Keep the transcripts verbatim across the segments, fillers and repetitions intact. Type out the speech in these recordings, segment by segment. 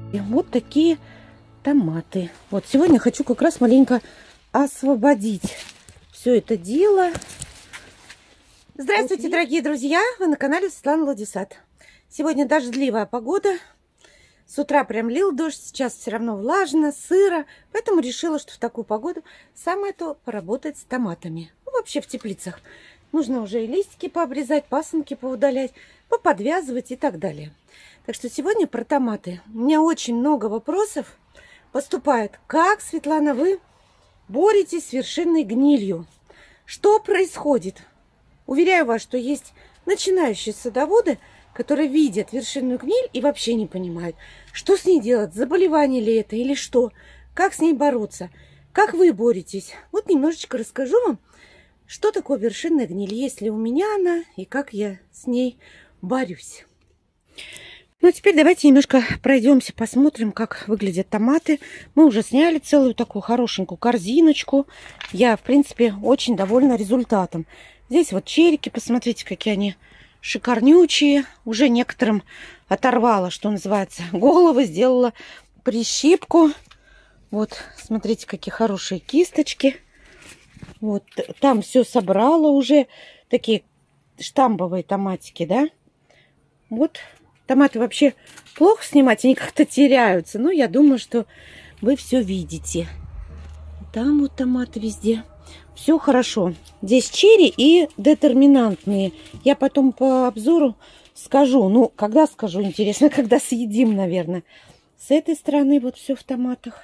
И вот такие томаты. Вот сегодня хочу как раз маленько освободить все это дело. Здравствуйте, дорогие друзья! Вы на канале Светлана Ладисад. Сегодня дождливая погода. С утра прям лил дождь, сейчас все равно влажно, сыро. Поэтому решила, что в такую погоду самое то поработать с томатами. Ну, вообще в теплицах. Нужно уже и листики пообрезать, пасынки поудалять, поподвязывать и так далее. Так что сегодня про томаты. У меня очень много вопросов поступает. Как, Светлана, вы боретесь с вершинной гнилью? Что происходит? Уверяю вас, что есть начинающие садоводы, которые видят вершинную гниль и вообще не понимают, что с ней делать, заболевание ли это или что, как с ней бороться, как вы боретесь. Вот немножечко расскажу вам, что такое вершинная гниль, есть ли у меня она и как я с ней борюсь. Ну, а теперь давайте немножко пройдемся, посмотрим, как выглядят томаты. Мы уже сняли целую такую хорошенькую корзиночку. Я, в принципе, очень довольна результатом. Здесь вот черики, посмотрите, какие они шикарнючие. Уже некоторым оторвала, что называется, головы, сделала прищипку. Вот, смотрите, какие хорошие кисточки. Вот, там все собрала уже. Такие штамбовые томатики, да? Вот. Томаты вообще плохо снимать, они как-то теряются. Но я думаю, что вы все видите. Там вот томаты везде. Все хорошо. Здесь черри и детерминантные. Я потом по обзору скажу. Ну, когда скажу, интересно, когда съедим, наверное. С этой стороны вот все в томатах.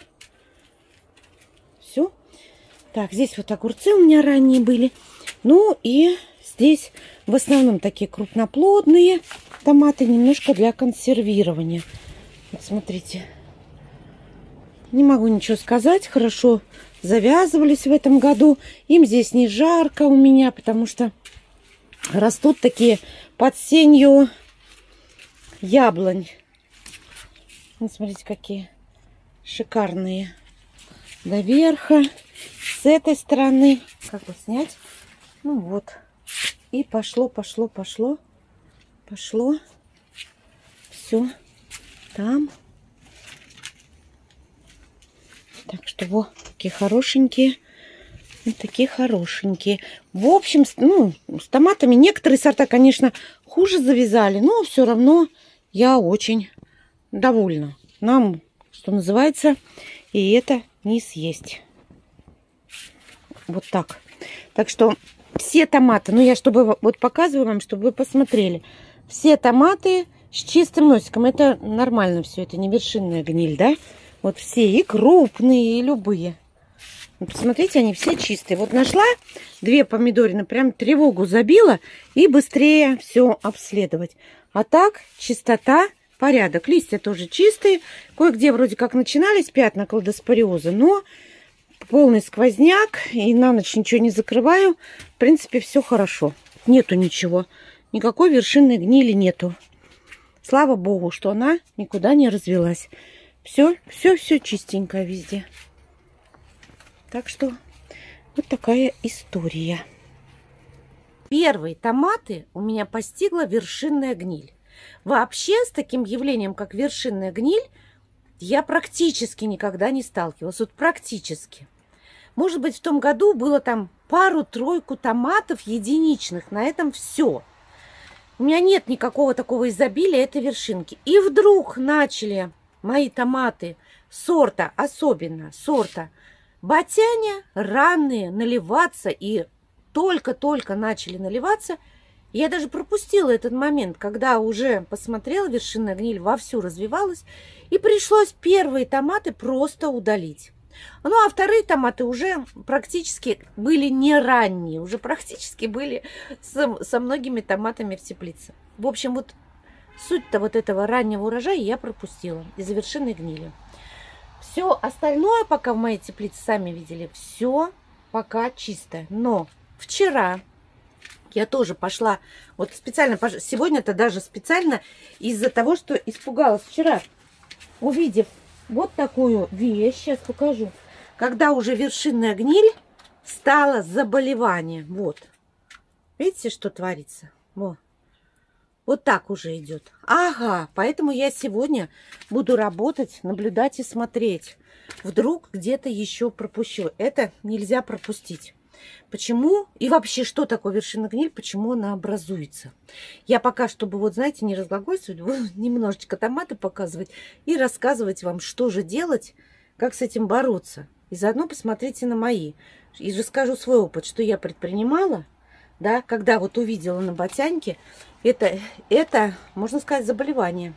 Все. Так, здесь вот огурцы у меня ранние были. Ну и здесь в основном такие крупноплодные томаты, немножко для консервирования. Вот смотрите. Не могу ничего сказать. Хорошо завязывались в этом году. Им здесь не жарко у меня, потому что растут такие под сенью яблонь. Вот смотрите, какие шикарные. До верха. С этой стороны. Как бы снять? Ну вот. И пошло, пошло, пошло. Пошло. Все. Там. Так что вот такие хорошенькие. Вот такие хорошенькие. В общем, ну, с томатами некоторые сорта, конечно, хуже завязали. Но все равно я очень довольна. Нам, что называется, и это не съесть. Вот так. Так что все томаты, ну я чтобы вот показываю вам, чтобы вы посмотрели. Все томаты с чистым носиком. Это нормально все, это не вершинная гниль, да? Вот все, и крупные, и любые. Вот посмотрите, они все чистые. Вот нашла две помидорины, прям тревогу забила и быстрее все обследовать. А так, чистота, порядок. Листья тоже чистые. Кое-где вроде как начинались пятна кладоспориоза, но полный сквозняк, и на ночь ничего не закрываю. В принципе, все хорошо. Нету ничего. Никакой вершинной гнили нету. Слава богу, что она никуда не развелась. Все, все, все чистенько везде. Так что вот такая история. Первые томаты у меня постигла вершинная гниль. Вообще с таким явлением, как вершинная гниль, я практически никогда не сталкивалась. Вот практически. Может быть, в том году было там пару-тройку томатов единичных. На этом все. У меня нет никакого такого изобилия этой вершинки. И вдруг начали мои томаты сорта, особенно сорта Батяня, ранние, наливаться. И только-только начали наливаться. Я даже пропустила этот момент, когда уже посмотрела, вершинная гниль вовсю развивалась. И пришлось первые томаты просто удалить. Ну, а вторые томаты уже практически были не ранние. Уже практически были со, со многими томатами в теплице. В общем, вот суть-то вот этого раннего урожая я пропустила из-за вершинной гнили. Все остальное, пока в моей теплице, сами видели, все пока чистое. Но вчера я тоже пошла, вот специально, сегодня-то даже специально из-за того, что испугалась вчера, увидев вот такую вещь, сейчас покажу. Когда уже вершинная гниль стала заболевание. Вот. Видите, что творится? Вот. Вот так уже идет. Ага, поэтому я сегодня буду работать, наблюдать и смотреть. Вдруг где-то еще пропущу. Это нельзя пропустить. Почему? И вообще, что такое вершинная гниль? Почему она образуется? Я пока, чтобы, вот знаете, не разглагольствовать, буду немножечко томаты показывать и рассказывать вам, что же делать, как с этим бороться. И заодно посмотрите на мои. И расскажу свой опыт, что я предпринимала, да, когда вот увидела на ботянке. Это, это, можно сказать, заболевание.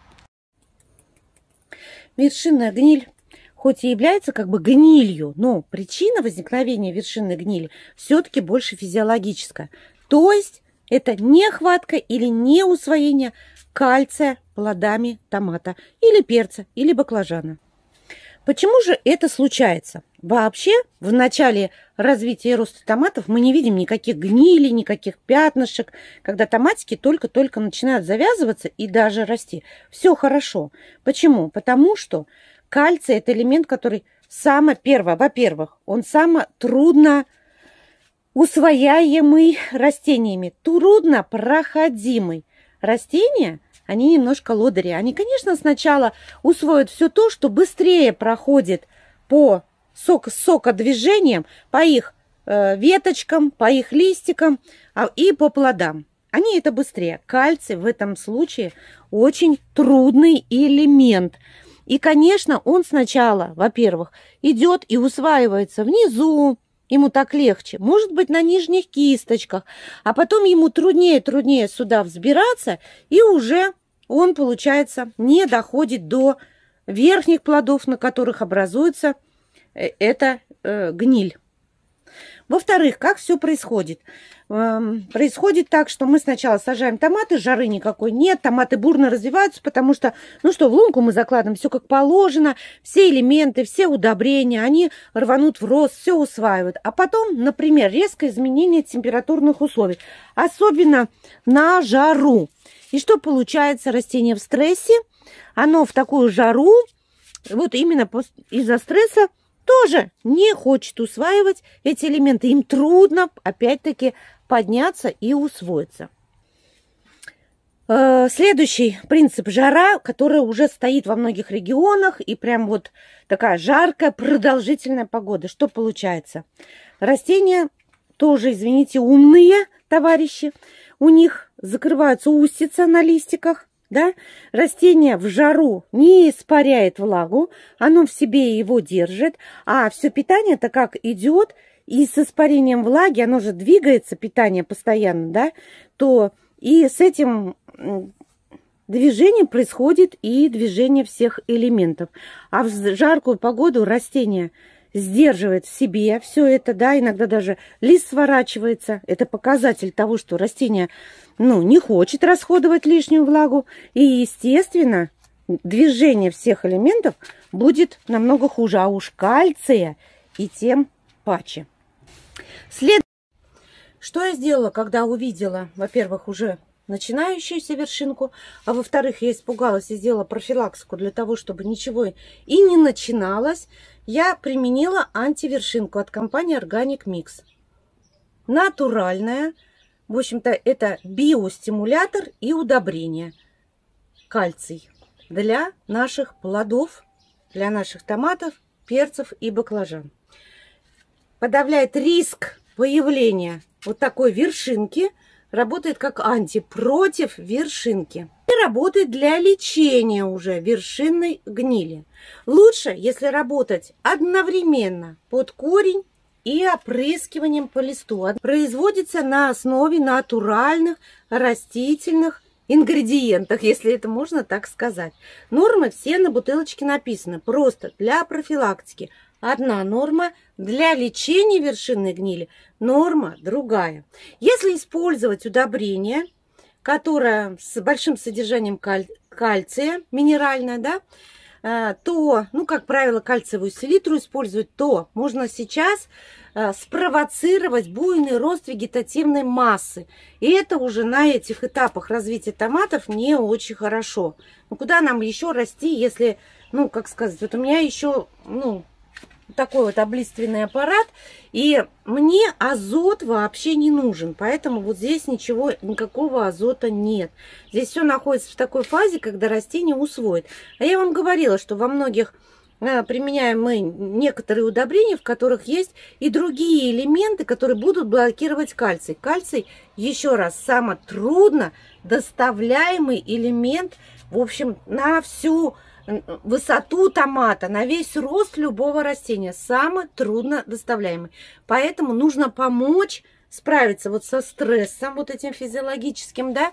Вершинная гниль хоть и является как бы гнилью, но причина возникновения вершинной гнили все-таки больше физиологическая. То есть это нехватка или неусвоение кальция плодами томата или перца или баклажана. Почему же это случается? Вообще, в начале развития и роста томатов мы не видим никаких гнилей, никаких пятнышек. Когда томатики только-только начинают завязываться и даже расти. Все хорошо. Почему? Потому что кальций – это элемент, который самое первое, во-первых, он самый трудно усвояемый растениями, трудно проходимый. Растения, они немножко лодыри. Они, конечно, сначала усвоят все то, что быстрее проходит по сок, сокодвижениям, по их э, веточкам, по их листикам а, и по плодам. Они это быстрее. Кальций в этом случае очень трудный элемент. И, конечно, он сначала, во-первых, идет и усваивается внизу, ему так легче, может быть, на нижних кисточках, а потом ему труднее, труднее сюда взбираться, и уже он, получается, не доходит до верхних плодов, на которых образуется эта э, гниль. Во-вторых, как все происходит? Эм, происходит так, что мы сначала сажаем томаты, жары никакой нет, томаты бурно развиваются, потому что, ну что, в лунку мы закладываем все как положено, все элементы, все удобрения, они рванут в рост, все усваивают. А потом, например, резкое изменение температурных условий, особенно на жару. И что получается? Растение в стрессе, оно в такую жару, вот именно из-за стресса, тоже не хочет усваивать эти элементы. Им трудно, опять-таки, подняться и усвоиться. Следующий принцип – жара, которая уже стоит во многих регионах. И прям вот такая жаркая, продолжительная погода. Что получается? Растения тоже, извините, умные товарищи. У них закрываются устица на листиках. Да? Растение в жару не испаряет влагу, оно в себе его держит, а все питание-то как идет, и с испарением влаги, оно же двигается, питание постоянно, да, то и с этим движением происходит и движение всех элементов. А в жаркую погоду растение сдерживает в себе все это, да, иногда даже лист сворачивается. Это показатель того, что растение, ну, не хочет расходовать лишнюю влагу. И, естественно, движение всех элементов будет намного хуже. А уж кальция и тем паче. След... Что я сделала, когда увидела, во-первых, уже начинающуюся вершинку, а во-вторых, я испугалась и сделала профилактику для того, чтобы ничего и не начиналось. Я применила антивершинку от компании Organic Mix. Натуральная. В общем-то, это биостимулятор и удобрение. Кальций для наших плодов, для наших томатов, перцев и баклажан. Подавляет риск появления вот такой вершинки. Работает как анти против вершинки. И работает для лечения уже вершинной гнили. Лучше, если работать одновременно под корень и опрыскиванием по листу. Производится на основе натуральных растительных ингредиентов, если это можно так сказать. Нормы все на бутылочке написаны. Просто для профилактики одна норма, для лечения вершинной гнили норма другая. Если использовать удобрение, которое с большим содержанием каль кальция, минеральное, да, то, ну, как правило, кальциевую селитру использовать, то можно сейчас спровоцировать буйный рост вегетативной массы. И это уже на этих этапах развития томатов не очень хорошо. Ну, куда нам еще расти, если, ну, как сказать, вот у меня еще, ну, такой вот облиственный аппарат. И мне азот вообще не нужен. Поэтому вот здесь ничего, никакого азота нет. Здесь все находится в такой фазе, когда растение усвоит. А я вам говорила, что во многих применяем мы некоторые удобрения, в которых есть и другие элементы, которые будут блокировать кальций. Кальций, еще раз, самый трудно доставляемый элемент, в общем, на всю высоту томата, на весь рост любого растения. Самый трудно доставляемый. Поэтому нужно помочь справиться вот со стрессом, вот этим физиологическим, да,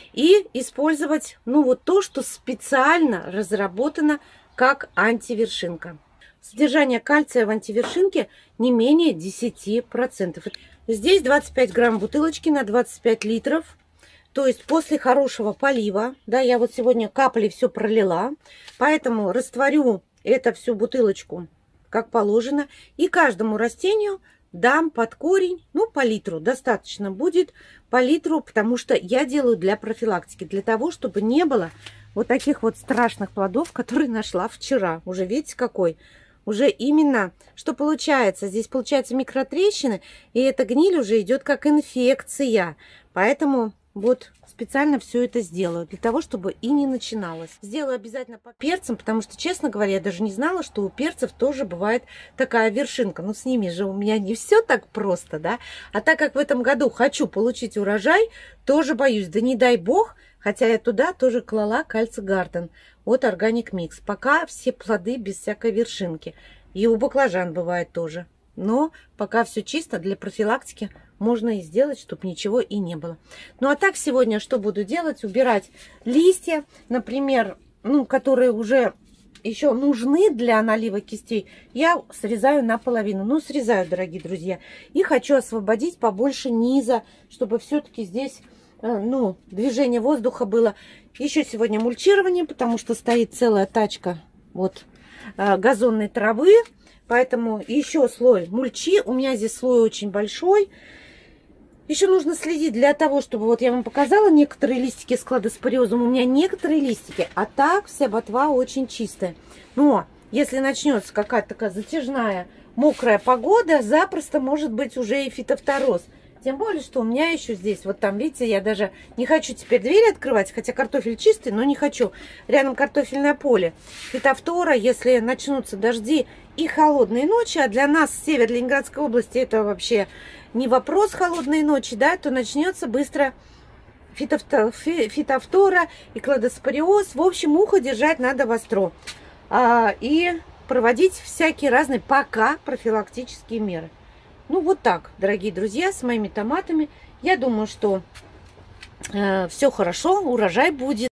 и использовать, ну, вот то, что специально разработано как антивершинка. Содержание кальция в антивершинке не менее десяти процентов. Здесь двадцать пять грамм бутылочки на двадцать пять литров. То есть после хорошего полива, да, я вот сегодня капли все пролила, поэтому растворю это всю бутылочку как положено. И каждому растению дам под корень, ну, по литру. Достаточно будет по литру, потому что я делаю для профилактики, для того, чтобы не было вот таких вот страшных плодов, которые нашла вчера. Уже видите, какой? Уже именно, что получается? Здесь получаются микротрещины, и эта гниль уже идет как инфекция. Поэтому вот специально все это сделаю, для того, чтобы и не начиналось. Сделаю обязательно по перцам, потому что, честно говоря, я даже не знала, что у перцев тоже бывает такая вершинка. Но с ними же у меня не все так просто, да? А так как в этом году хочу получить урожай, тоже боюсь, да не дай бог. Хотя я туда тоже клала кальций гарден от Organic Mix. Пока все плоды без всякой вершинки. И у баклажан бывает тоже. Но пока все чисто, для профилактики можно и сделать, чтобы ничего и не было. Ну а так сегодня что буду делать? Убирать листья, например, ну, которые уже еще нужны для налива кистей. Я срезаю наполовину. Ну, срезаю, дорогие друзья. И хочу освободить побольше низа, чтобы все-таки здесь... ну, движение воздуха было. Еще сегодня мульчирование, потому что стоит целая тачка вот газонной травы. Поэтому еще слой мульчи. У меня здесь слой очень большой. Еще нужно следить для того, чтобы... Вот я вам показала некоторые листики с кладоспориозом. У меня некоторые листики. А так вся ботва очень чистая. Но если начнется какая-то такая затяжная мокрая погода, запросто может быть уже и фитофтороз. Тем более, что у меня еще здесь, вот там, видите, я даже не хочу теперь двери открывать, хотя картофель чистый, но не хочу. Рядом картофельное поле. Фитофтора, если начнутся дожди и холодные ночи, а для нас, север Ленинградской области, это вообще не вопрос холодные ночи, да, то начнется быстро фитофтора, фитофтора и кладоспориоз. В общем, ухо держать надо востро. А, и проводить всякие разные пока профилактические меры. Ну, вот так, дорогие друзья, с моими томатами. Я думаю, что э, все хорошо, урожай будет.